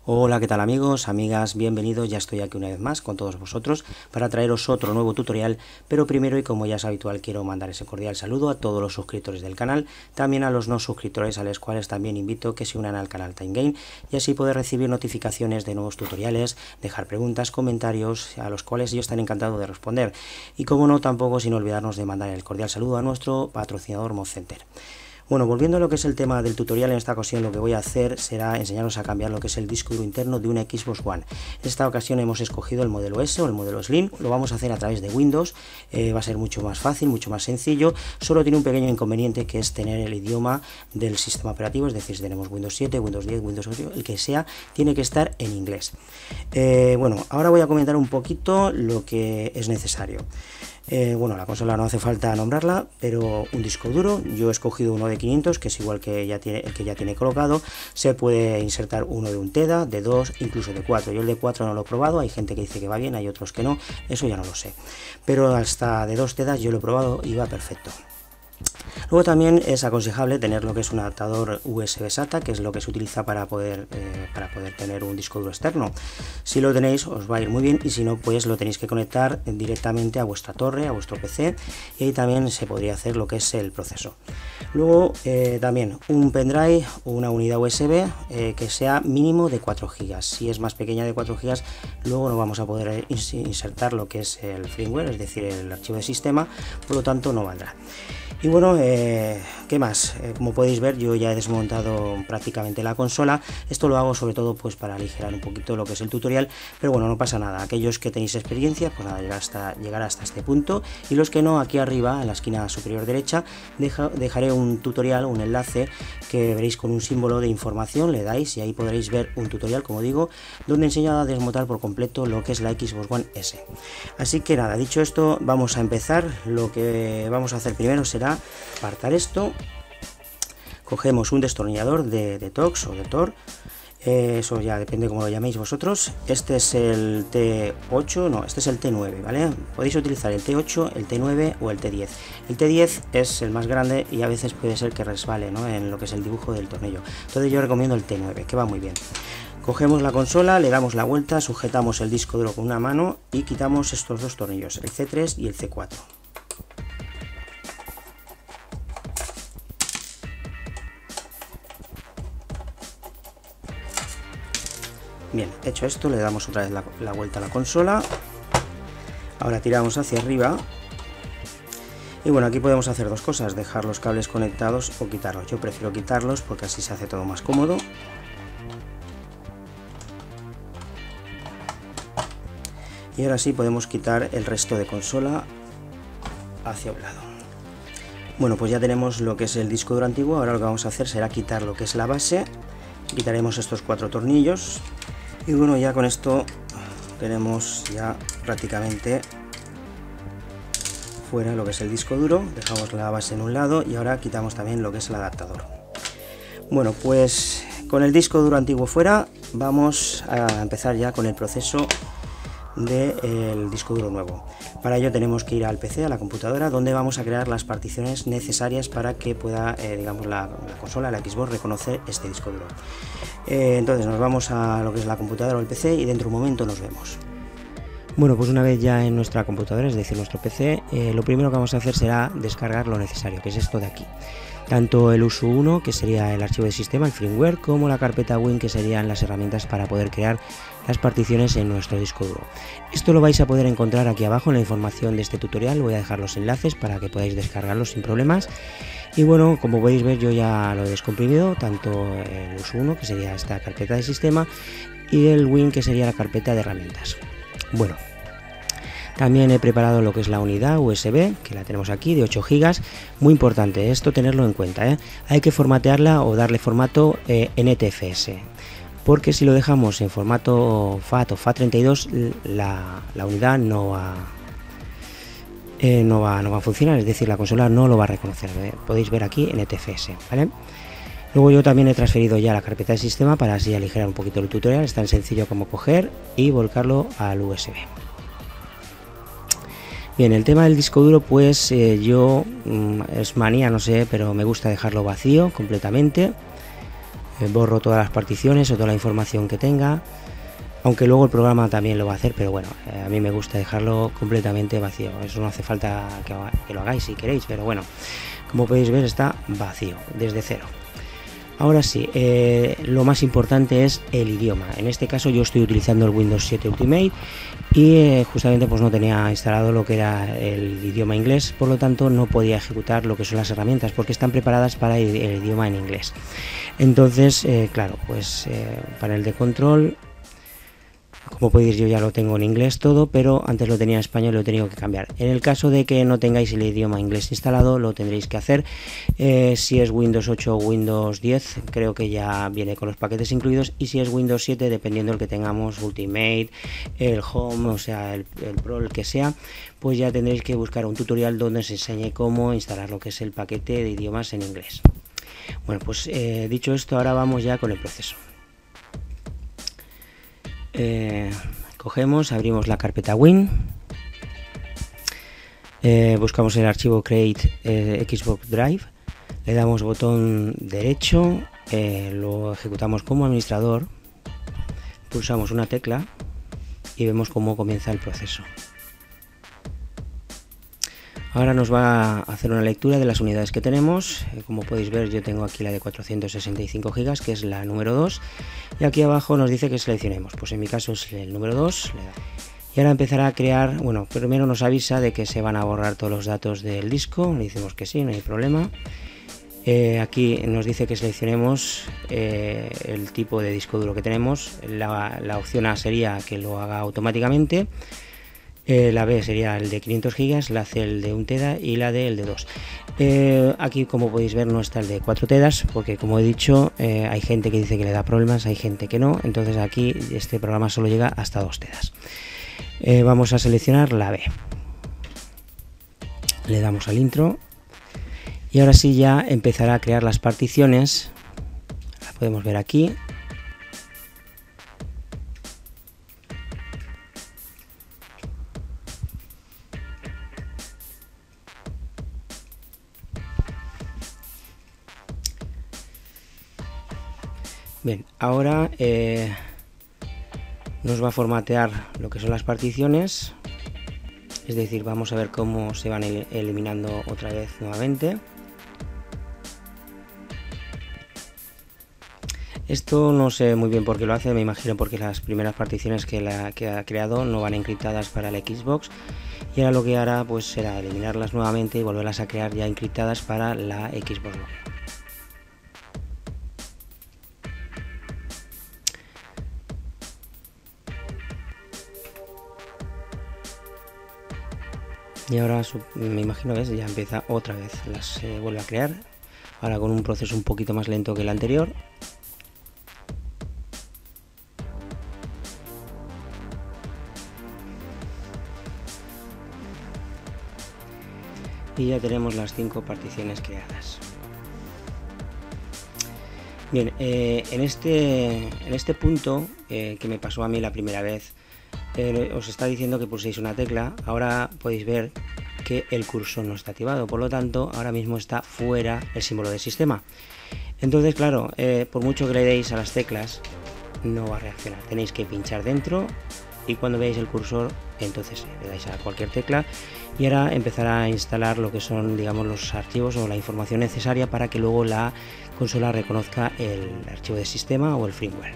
Hola, ¿qué tal amigos, amigas? Bienvenidos, ya estoy aquí una vez más con todos vosotros para traeros otro nuevo tutorial, pero primero y como ya es habitual quiero mandar ese cordial saludo a todos los suscriptores del canal, también a los no suscriptores a los cuales también invito que se unan al canal Time Game y así poder recibir notificaciones de nuevos tutoriales, dejar preguntas, comentarios a los cuales yo estaré encantado de responder y como no tampoco sin olvidarnos de mandar el cordial saludo a nuestro patrocinador Mod Center. Bueno, volviendo a lo que es el tema del tutorial, en esta ocasión lo que voy a hacer será enseñaros a cambiar lo que es el disco duro interno de una Xbox One. En esta ocasión hemos escogido el modelo S o el modelo Slim, lo vamos a hacer a través de Windows, va a ser mucho más fácil, mucho más sencillo, solo tiene un pequeño inconveniente que es tener el idioma del sistema operativo, es decir, si tenemos Windows 7, Windows 10, Windows 8, el que sea, tiene que estar en inglés. Bueno, ahora voy a comentar un poquito lo que es necesario. Bueno, la consola no hace falta nombrarla, pero un disco duro, yo he escogido uno de 500, que es igual que el que ya tiene colocado. Se puede insertar uno de 1 TB, de 2, incluso de 4. Yo el de 4 no lo he probado, hay gente que dice que va bien, hay otros que no, eso ya no lo sé. Pero hasta de 2 TB yo lo he probado y va perfecto. Luego también es aconsejable tener lo que es un adaptador USB SATA, que es lo que se utiliza para poder tener un disco duro externo. Si lo tenéis os va a ir muy bien y si no pues lo tenéis que conectar directamente a vuestra torre, a vuestro PC y ahí también se podría hacer lo que es el proceso. Luego también un pendrive o una unidad USB que sea mínimo de 4 GB. Si es más pequeña de 4 GB luego no vamos a poder insertar lo que es el firmware, es decir el archivo de sistema, por lo tanto no valdrá. Y bueno, ¿qué más? Como podéis ver yo ya he desmontado prácticamente la consola, esto lo hago sobre todo pues para aligerar un poquito lo que es el tutorial, pero bueno, no pasa nada, aquellos que tenéis experiencia, pues nada, llegar hasta este punto y los que no, aquí arriba en la esquina superior derecha dejaré un tutorial, un enlace que veréis con un símbolo de información, le dais y ahí podréis ver un tutorial, como digo, donde enseño a desmontar por completo lo que es la Xbox One S. Así que nada, dicho esto, vamos a empezar. Lo que vamos a hacer primero será apartar esto, cogemos un destornillador de Torx o de Tor, eso ya depende como lo llaméis vosotros. Este es el T8, no, este es el T9, ¿vale? Podéis utilizar el T8, el T9 o el T10. El T10 es el más grande y a veces puede ser que resbale, ¿no?, en lo que es el dibujo del tornillo. Entonces yo recomiendo el T9, que va muy bien. Cogemos la consola, le damos la vuelta, sujetamos el disco duro con una mano y quitamos estos dos tornillos, el C3 y el C4. Bien, hecho esto, le damos otra vez la vuelta a la consola. Ahora tiramos hacia arriba. Y bueno, aquí podemos hacer dos cosas, dejar los cables conectados o quitarlos. Yo prefiero quitarlos porque así se hace todo más cómodo. Y ahora sí podemos quitar el resto de consola hacia un lado. Bueno, pues ya tenemos lo que es el disco duro antiguo. Ahora lo que vamos a hacer será quitar lo que es la base. Quitaremos estos 4 tornillos. Y bueno, ya con esto tenemos ya prácticamente fuera lo que es el disco duro. Dejamos la base en un lado y ahora quitamos también lo que es el adaptador. Bueno, pues con el disco duro antiguo fuera vamos a empezar ya con el proceso del disco duro nuevo. Para ello tenemos que ir al PC, a la computadora, donde vamos a crear las particiones necesarias para que pueda, digamos, la consola, la Xbox, reconocer este disco duro. Entonces nos vamos a lo que es la computadora o el PC y dentro de un momento nos vemos. Bueno, pues una vez ya en nuestra computadora, es decir, nuestro PC, lo primero que vamos a hacer será descargar lo necesario, que es esto de aquí. Tanto el USU1, que sería el archivo de sistema, el firmware, como la carpeta Win, que serían las herramientas para poder crear las particiones en nuestro disco duro. Esto lo vais a poder encontrar aquí abajo en la información de este tutorial, voy a dejar los enlaces para que podáis descargarlos sin problemas. Y bueno, como podéis ver yo ya lo he descomprimido, tanto el USU1, que sería esta carpeta de sistema, y el Win, que sería la carpeta de herramientas. Bueno, también he preparado lo que es la unidad USB, que la tenemos aquí, de 8 GB. Muy importante esto tenerlo en cuenta, ¿eh? Hay que formatearla o darle formato NTFS, porque si lo dejamos en formato FAT o FAT32, la unidad no va a funcionar, es decir, la consola no lo va a reconocer. Podéis ver aquí NTFS, ¿vale? Luego yo también he transferido ya la carpeta de sistema para así aligerar un poquito el tutorial. Es tan sencillo como coger y volcarlo al USB. Bien, el tema del disco duro, pues yo, es manía, no sé, pero me gusta dejarlo vacío completamente. borro todas las particiones o toda la información que tenga, aunque luego el programa también lo va a hacer, pero bueno, a mí me gusta dejarlo completamente vacío. Eso no hace falta que lo hagáis si queréis, pero bueno, como podéis ver está vacío desde cero. Ahora sí, lo más importante es el idioma. En este caso yo estoy utilizando el Windows 7 Ultimate y justamente pues no tenía instalado lo que era el idioma inglés, por lo tanto no podía ejecutar lo que son las herramientas porque están preparadas para el idioma en inglés. Entonces, claro, pues panel de control. Como podéis, yo ya lo tengo en inglés todo, pero antes lo tenía en español y lo he tenido que cambiar. En el caso de que no tengáis el idioma inglés instalado, lo tendréis que hacer. Si es Windows 8 o Windows 10, creo que ya viene con los paquetes incluidos. Y si es Windows 7, dependiendo del que tengamos, Ultimate, el Home, o sea, el Pro, el que sea, pues ya tendréis que buscar un tutorial donde os enseñe cómo instalar lo que es el paquete de idiomas en inglés. Bueno, pues dicho esto, ahora vamos ya con el proceso. Cogemos, abrimos la carpeta Win, buscamos el archivo Create Xbox Drive, le damos botón derecho, lo ejecutamos como administrador, pulsamos una tecla y vemos cómo comienza el proceso. Ahora nos va a hacer una lectura de las unidades que tenemos. Como podéis ver, yo tengo aquí la de 465 GB, que es la número 2. Y aquí abajo nos dice que seleccionemos. Pues en mi caso es el número 2. Y ahora empezará a crear, bueno, primero nos avisa de que se van a borrar todos los datos del disco. Le decimos que sí, no hay problema. Aquí nos dice que seleccionemos el tipo de disco duro que tenemos. La opción A sería que lo haga automáticamente. La B sería el de 500 GB, la C el de 1 TB y la D el de 2. Aquí, como podéis ver, no está el de 4 TB porque, como he dicho, hay gente que dice que le da problemas, hay gente que no. Entonces aquí este programa solo llega hasta 2 TB. Vamos a seleccionar la B. Le damos al intro y ahora sí ya empezará a crear las particiones. La podemos ver aquí. Bien, ahora nos va a formatear lo que son las particiones, es decir, vamos a ver cómo se van eliminando otra vez nuevamente. Esto no sé muy bien por qué lo hace, me imagino porque las primeras particiones que ha creado no van encriptadas para el Xbox, y ahora lo que hará pues será eliminarlas nuevamente y volverlas a crear ya encriptadas para la Xbox One. Y ahora me imagino que ya empieza otra vez, las vuelve a crear, ahora con un proceso un poquito más lento que el anterior. Y ya tenemos las 5 particiones creadas. Bien, en este punto que me pasó a mí la primera vez, os está diciendo que pulséis una tecla. Ahora podéis ver que el cursor no está activado, por lo tanto ahora mismo está fuera el símbolo de sistema. Entonces, claro, por mucho que le deis a las teclas no va a reaccionar, tenéis que pinchar dentro y cuando veáis el cursor entonces le dais a cualquier tecla y ahora empezará a instalar lo que son, digamos, los archivos o la información necesaria para que luego la consola reconozca el archivo de sistema o el firmware.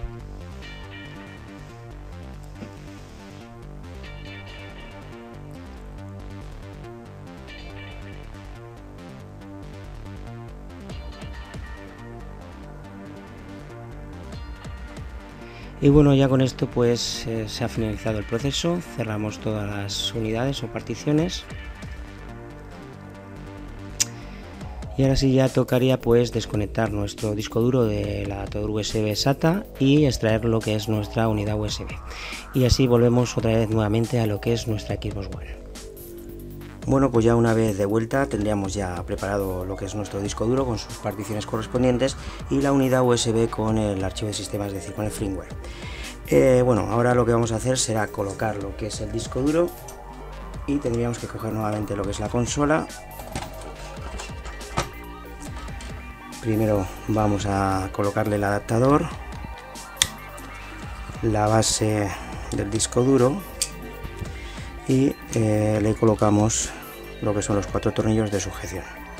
Y bueno, ya con esto pues se ha finalizado el proceso, cerramos todas las unidades o particiones. Y ahora sí ya tocaría pues desconectar nuestro disco duro del adaptador USB SATA y extraer lo que es nuestra unidad USB. Y así volvemos otra vez nuevamente a lo que es nuestra Xbox One. Bueno, pues ya una vez de vuelta tendríamos ya preparado lo que es nuestro disco duro con sus particiones correspondientes y la unidad USB con el archivo de sistema, es decir, con el firmware. Bueno, ahora lo que vamos a hacer será colocar lo que es el disco duro y tendríamos que coger nuevamente lo que es la consola, Primero vamos a colocarle el adaptador, la base del disco duro y le colocamos lo que son los 4 tornillos de sujeción.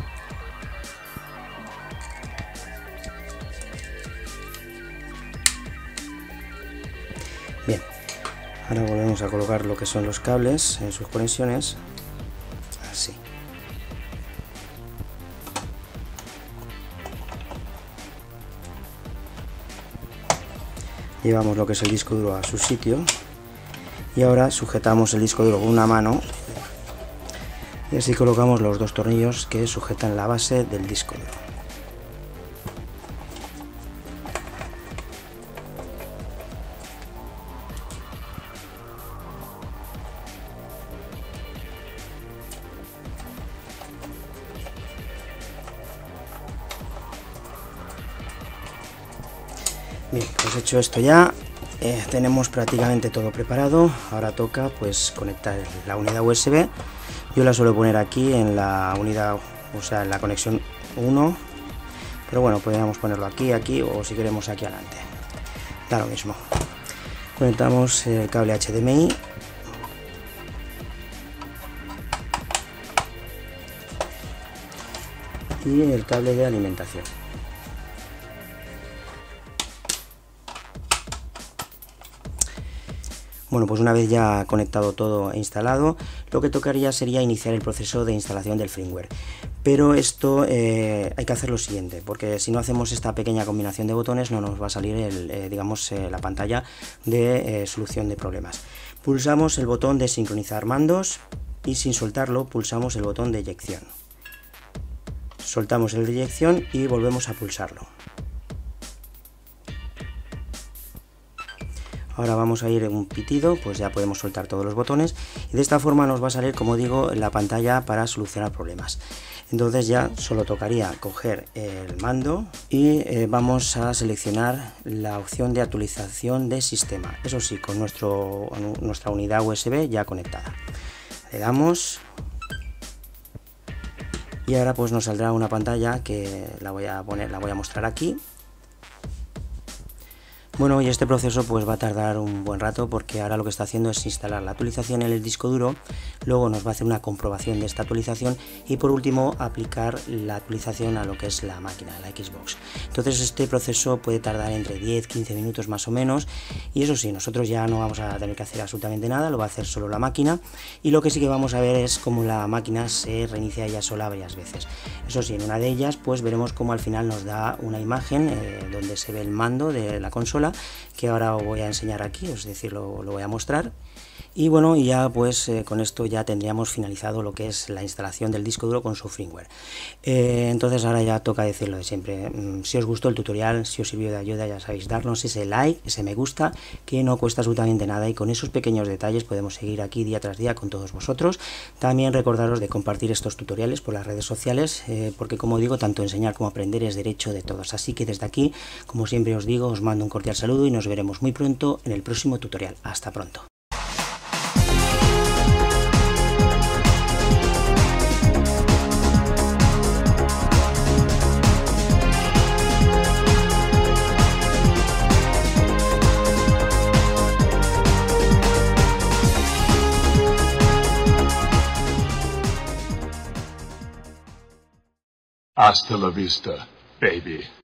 Bien, ahora volvemos a colocar lo que son los cables en sus conexiones, así. Llevamos lo que es el disco duro a su sitio y ahora sujetamos el disco duro con una mano y así colocamos los 2 tornillos que sujetan la base del disco duro. Bien, pues hecho esto ya, tenemos prácticamente todo preparado. Ahora toca pues conectar la unidad USB. Yo la suelo poner aquí en la unidad, o sea, en la conexión 1, pero bueno, podríamos ponerlo aquí, aquí o si queremos aquí adelante. Da lo mismo. Conectamos el cable HDMI. Y el cable de alimentación. Bueno, pues una vez ya conectado todo e instalado, lo que tocaría sería iniciar el proceso de instalación del firmware. Pero esto hay que hacer lo siguiente, porque si no hacemos esta pequeña combinación de botones no nos va a salir la pantalla de solución de problemas. Pulsamos el botón de sincronizar mandos y sin soltarlo pulsamos el botón de eyección. Soltamos el de eyección y volvemos a pulsarlo. Ahora vamos a ir en un pitido, pues ya podemos soltar todos los botones y de esta forma nos va a salir, como digo, la pantalla para solucionar problemas. Entonces ya solo tocaría coger el mando y vamos a seleccionar la opción de actualización de sistema, eso sí, con nuestra unidad USB ya conectada. Le damos y ahora pues nos saldrá una pantalla que la voy a mostrar aquí. Bueno, y este proceso pues va a tardar un buen rato porque ahora lo que está haciendo es instalar la actualización en el disco duro, luego nos va a hacer una comprobación de esta actualización y por último aplicar la actualización a lo que es la máquina, la Xbox. Entonces este proceso puede tardar entre 10-15 minutos más o menos y eso sí, nosotros ya no vamos a tener que hacer absolutamente nada, lo va a hacer solo la máquina y lo que sí que vamos a ver es cómo la máquina se reinicia ella sola varias veces. Eso sí, en una de ellas pues veremos cómo al final nos da una imagen donde se ve el mando de la consola, que ahora os voy a enseñar aquí, es decir, lo voy a mostrar. Y bueno, y ya pues con esto ya tendríamos finalizado lo que es la instalación del disco duro con su firmware. Entonces ahora ya toca decirlo de siempre. Si os gustó el tutorial, si os sirvió de ayuda, ya sabéis, darnos ese like, ese me gusta, que no cuesta absolutamente nada y con esos pequeños detalles podemos seguir aquí día tras día con todos vosotros. También recordaros de compartir estos tutoriales por las redes sociales, porque como digo, tanto enseñar como aprender es derecho de todos. Así que desde aquí, como siempre os digo, os mando un cordial saludo y nos veremos muy pronto en el próximo tutorial. Hasta pronto. Hasta la vista, baby.